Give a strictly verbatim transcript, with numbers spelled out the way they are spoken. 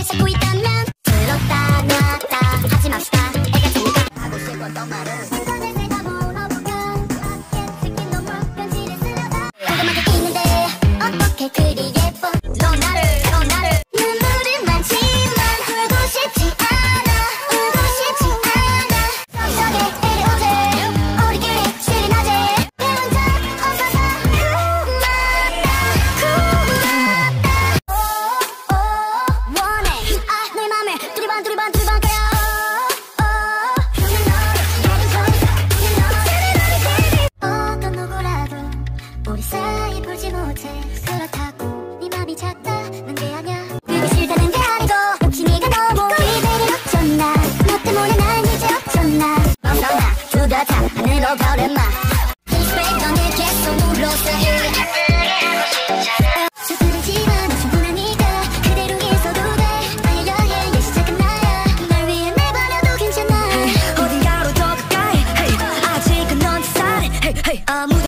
날 찾고 있다면 들었다 놨다 하지 맙시다. 애가 되니까 하고 싶었던 말은 인터넷에 다 물어볼까. 특히 너무 현실에 쓰러다 궁금한 게 있는데 어떻게 그리 예뻐. 넌 나를 넌 나를 눈물은 많지만 울고 싶지 않아 울고 싶지 않아. 성적에 내려오지 우리끼리 쉬는 낮에 배운 적 없어서 고맙다 고맙다 원해 아 내 맘에 두리번 두리번 두리번 거려 어떤 누구라도 우리 사이 풀지 못해. 그렇다고 네 맘이 작다는 게 아냐. 그게 싫다는 게 아니고 혹시 네가 너무 기대를 어쩌나. 너 때문에 난 이제 어쩌나. 멍청아 두더타 하늘로 걸음마 Respect 너는 계속 물러서요. 서투르지만 충분하니까 그대로 있어도 돼. 나의 여행의 시작은 나야. 날 위해 내버려도 괜찮아. 어딘가로 더 가까이 hey. 아직은 넌 살해 hey, hey.